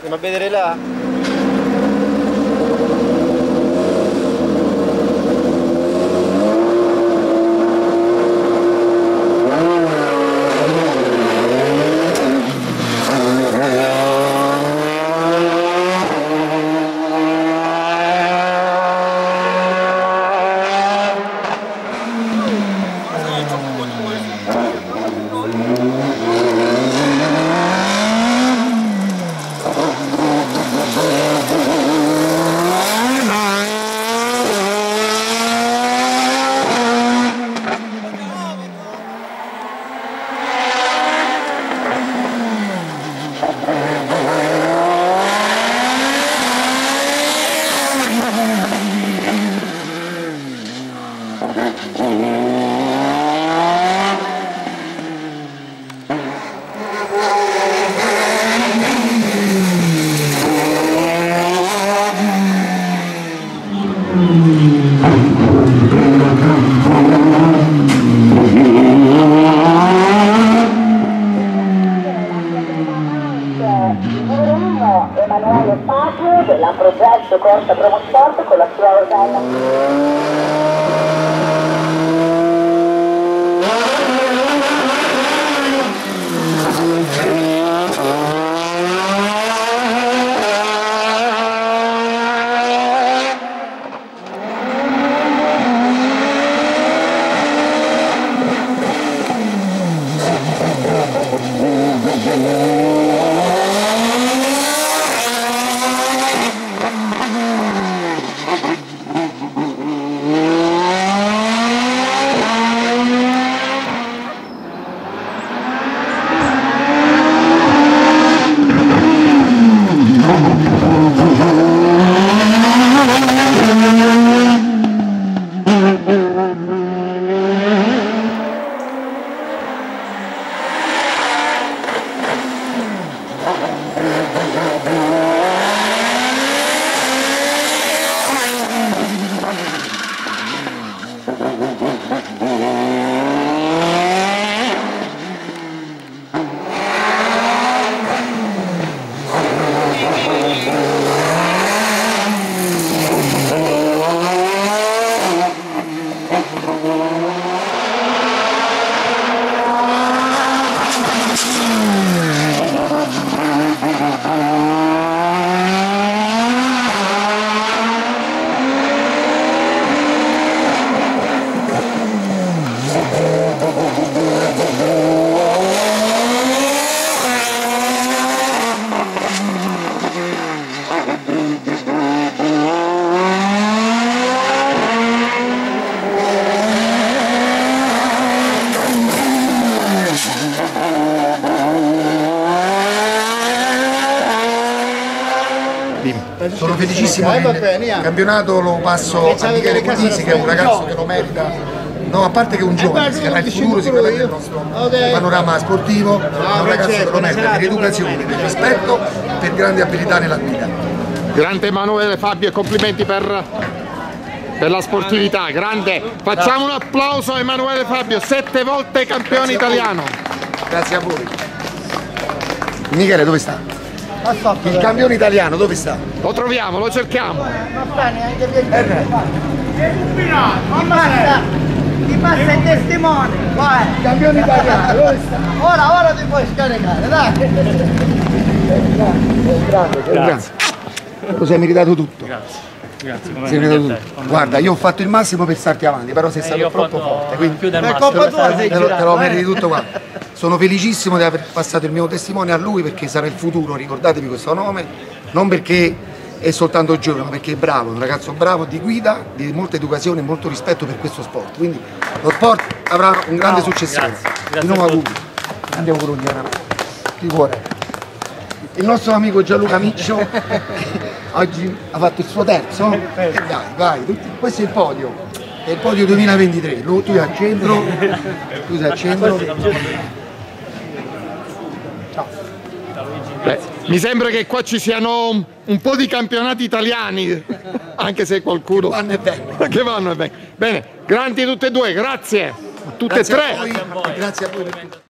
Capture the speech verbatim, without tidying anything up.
Andiamo a vedere là. Emanuele Fabio della Progetto Corsa Promosport con la sua organa. Sono felicissimo che il campionato lo passo a Michele Cotisi, che è un ragazzo che lo merita, no, a parte che è un giovane, che sarà il futuro sicuramente del nostro panorama sportivo, è un ragazzo che lo merita per l'educazione, per il rispetto, per grandi abilità nella guida. Grande Emanuele Fabio e complimenti per, per la sportività, grande. Facciamo un applauso a Emanuele Fabio, sette volte campione italiano. Grazie a voi. Michele dove sta? Il campione italiano dove sta? Lo troviamo, lo cerchiamo. Non sta neanche per il passa, ti passa il testimone, vai. Il campione italiano dove sta? Ora, ora ti puoi scaricare, dai. Grazie, grazie. Lo sei meritato tutto. Grazie. Grazie, come sei meritato tutto. Guarda, io ho fatto il massimo per starti avanti, però sei eh, stato troppo forte, quindi più del te, massimo. te, te, lo, te lo meriti tutto qua. Sono felicissimo di aver passato il mio testimone a lui, perché sarà il futuro, ricordatevi questo nome, non perché è soltanto giovane, ma perché è bravo, un ragazzo bravo di guida, di molta educazione e molto rispetto per questo sport. Quindi lo sport avrà un grande no, successo. Di nuovo auguri. Andiamo con un di cuore. Il nostro amico Gianluca Miccio oggi ha fatto il suo terzo. E dai, vai, tutti. Questo è il podio. È il podio duemilaventitré. Lui, tu sei al centro, tu sei al centro. Beh, mi sembra che qua ci siano un po' di campionati italiani, anche se qualcuno vanno e vengono. Che vanno e vengono. Bene, grandi tutte e due, grazie a tutte Grazie e tre. A voi, grazie a voi per tutto.